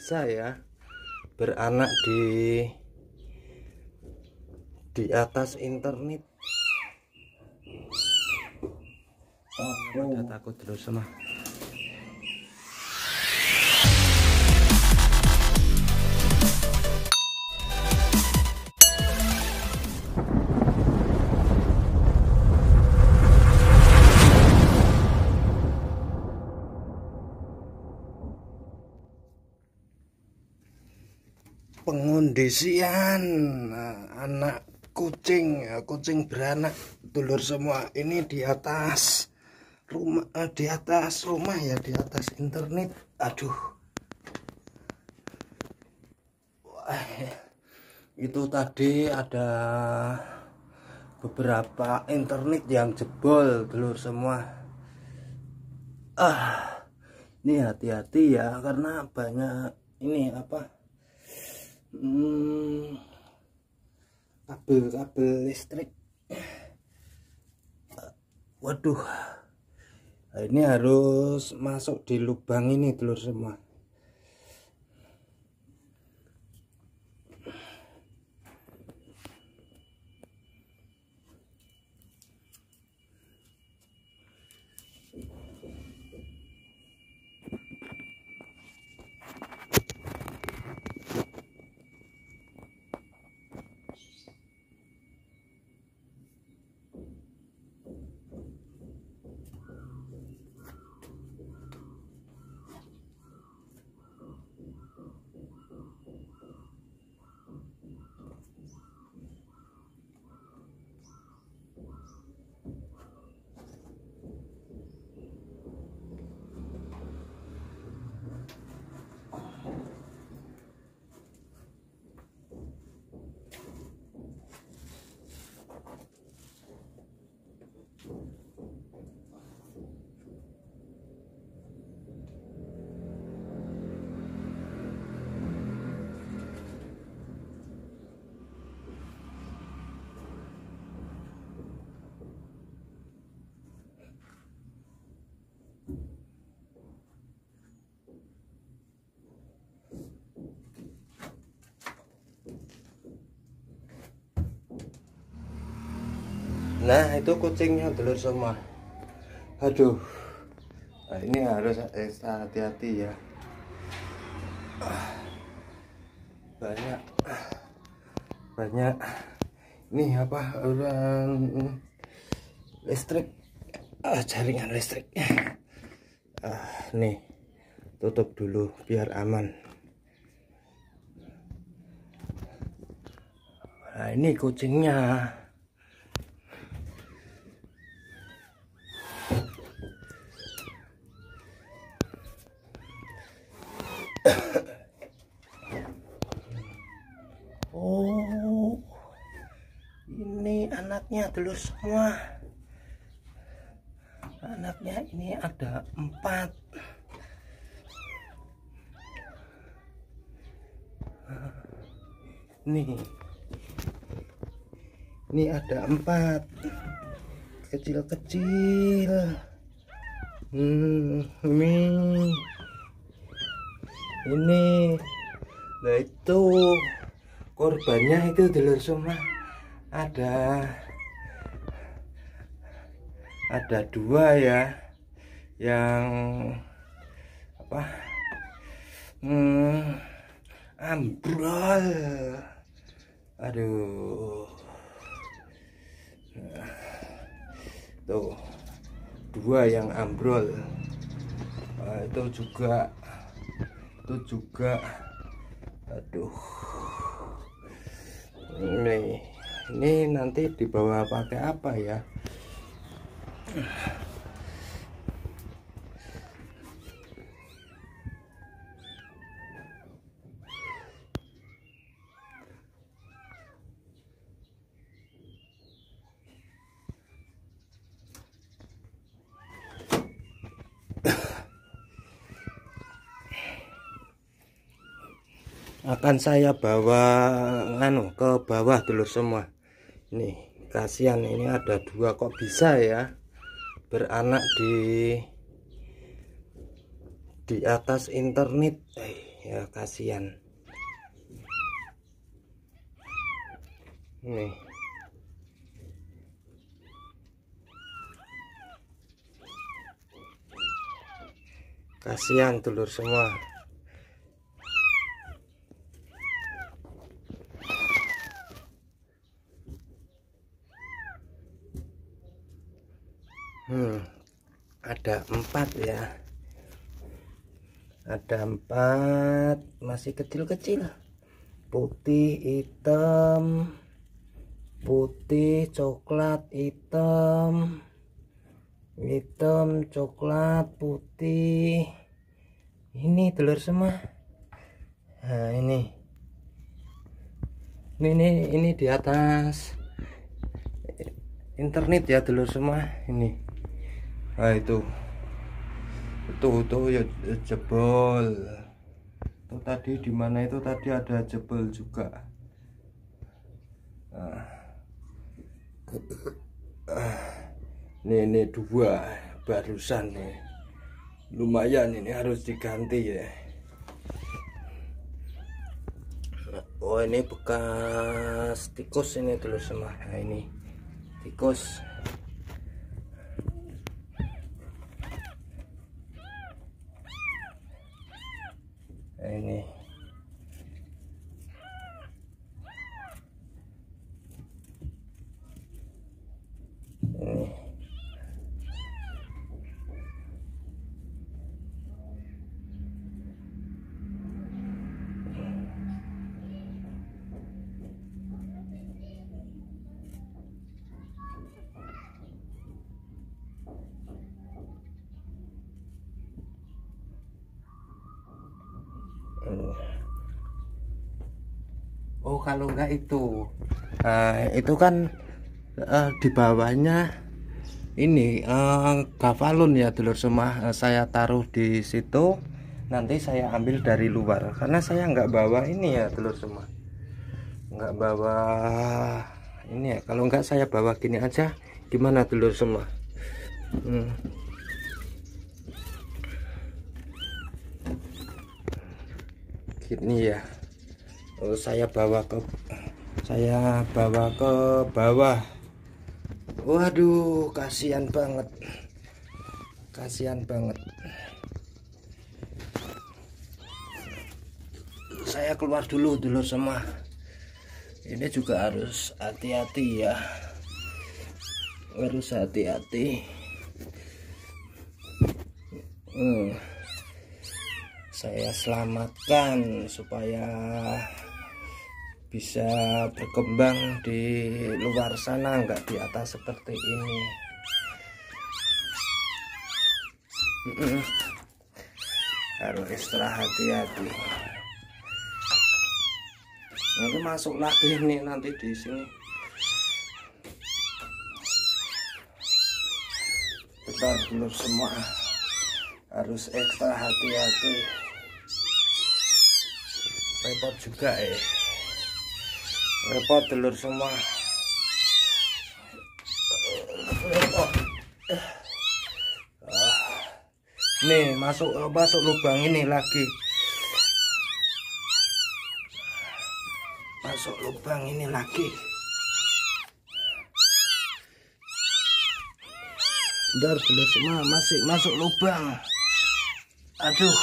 bisa ya beranak di atas internet. Pada takut terus semua. Pengondisian anak kucing beranak dulur semua ini di atas rumah, di atas internet. Aduh, wah, itu tadi ada beberapa internet yang jebol dulur semua. Ini hati-hati ya, karena banyak ini kabel listrik. Waduh, ini harus masuk di lubang ini dulur semua. Nah, itu kucingnya dulur semua. Aduh, nah, ini harus ekstra hati-hati ya. Banyak ini orang listrik, jaringan listrik. Nih, tutup dulu biar aman. Nah, ini kucingnya. Oh, ini anaknya dulu semua. Anaknya ini ada 4. Ini ada 4 kecil-kecil. Ini, nah itu korbannya itu dulur semua. Ada 2 ya, yang ambrol. Aduh, tuh 2 yang ambrol. Itu juga aduh, ini nanti dibawa pakai apa ya? Akan saya bawa ke bawah dulur semua. Nih, kasihan, ini ada 2 kok bisa ya beranak di atas internet. ya, kasihan nih. Kasihan telur semua. Ada 4 ya. Ada 4, masih kecil-kecil. Putih, hitam, putih, coklat, hitam, hitam, coklat, putih. Ini telur semua. Nah, ini di atas internet ya telur semua ini. Nah, itu ya jebol. Itu tadi di mana itu tadi ada jebol juga. Ini 2 barusan nih. Lumayan ini harus diganti ya. Oh, ini bekas tikus ini telur semua. Nah, ini tikus. Ini oh, kalau enggak itu, itu kan di bawahnya ini gafalun ya telur semua. Saya taruh di situ, nanti saya ambil dari luar karena saya nggak bawa ini ya telur semua, nggak bawa ini ya. Kalau enggak saya bawa gini aja, gimana telur semua. Gini ya. Oh, saya bawa ke bawah. Waduh, kasihan banget, saya keluar dulu semua. Ini juga harus hati-hati ya, harus hati-hati. Saya selamatkan supaya bisa berkembang di luar sana, enggak di atas seperti ini. Harus ekstra hati-hati. Nanti masuk lagi nih nanti di sini. Besar telur semua, harus ekstra hati-hati. Repot juga repot telur semua. Nih masuk lubang ini lagi, masuk lubang ini lagi. Bentar telur semua, masih masuk lubang. Aduh.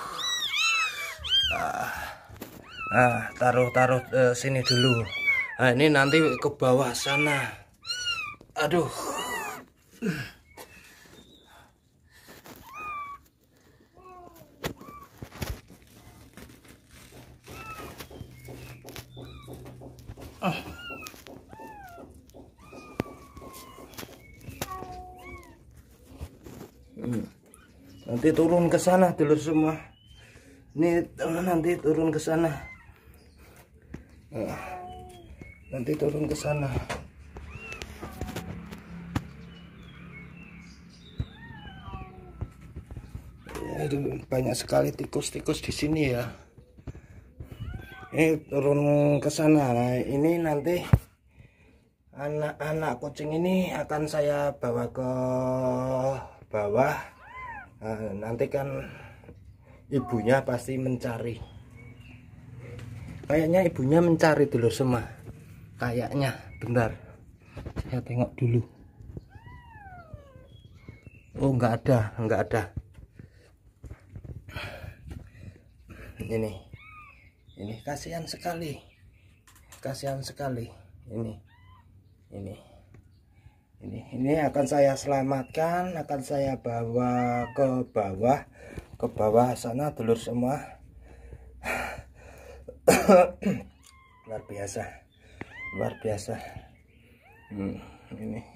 Taruh sini dulu. Nah, ini nanti ke bawah sana. Aduh. Nanti turun ke sana telur semua. Ini nanti turun ke sana. Nanti turun ke sana. Ya, banyak sekali tikus-tikus di sini ya. Ini turun ke sana. Nah, ini nanti anak-anak kucing ini akan saya bawa ke bawah. Nanti kan ibunya pasti mencari. Kayaknya ibunya mencari dulur semua. Kayaknya, bentar. Saya tengok dulu. Oh, nggak ada. Ini kasihan sekali. Ini akan saya selamatkan, akan saya bawa ke bawah sana dulur semua. luar biasa. Ini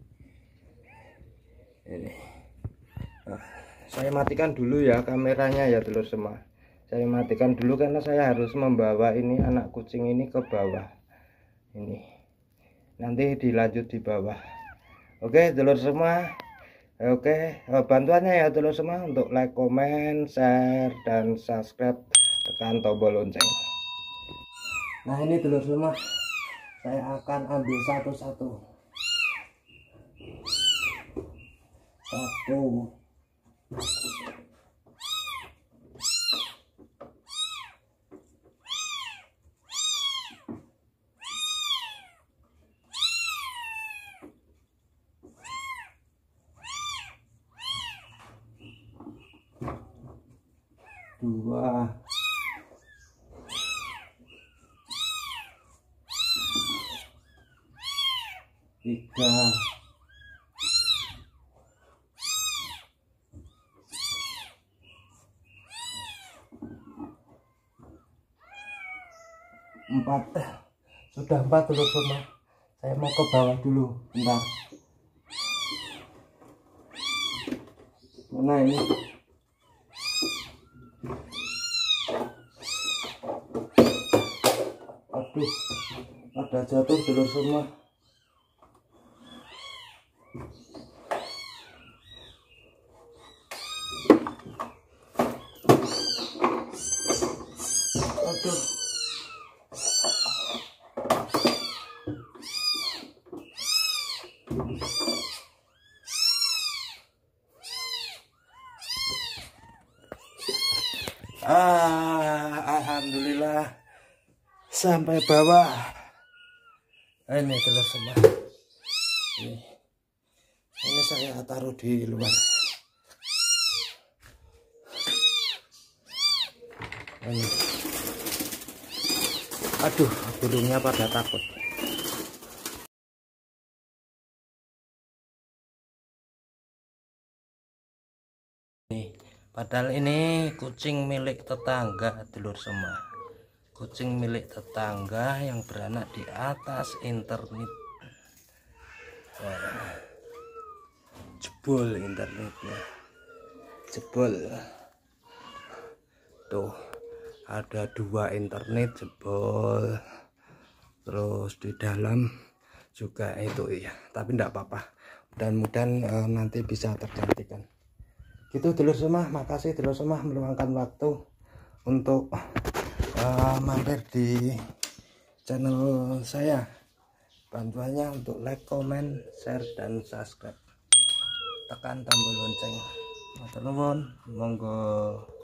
saya matikan dulu ya kameranya ya dulur semua. Saya matikan dulu karena saya harus membawa ini anak kucing ini ke bawah. Ini nanti dilanjut di bawah. Oke dulur semua. Oke, bantuannya ya dulur semua untuk like, comment, share, dan subscribe, tekan tombol lonceng. Nah ini dulur semua, saya akan ambil satu-satu. Dua, tiga, empat. Sudah 4 dulur semua. Saya mau ke bawah dulu, bentar. Mana ini? Aduh, ada jatuh dulur semua. Aduh. Alhamdulillah sampai bawah. Ini dulur semua. Ini saya taruh di luar. Ini. Aduh, burungnya pada takut. Padahal ini kucing milik tetangga dulur semua. Kucing milik tetangga yang beranak di atas internet. Jebol internetnya, jebol. Tuh ada 2 internet jebol. Terus di dalam juga itu ya, tapi enggak apa-apa. Mudah-mudahan nanti bisa tergantikan. Gitu dulur semua, makasih dulur semua meluangkan waktu untuk mampir di channel saya. Bantuannya untuk like, comment, share, dan subscribe. Tekan tombol lonceng. Matur nuwun, monggo.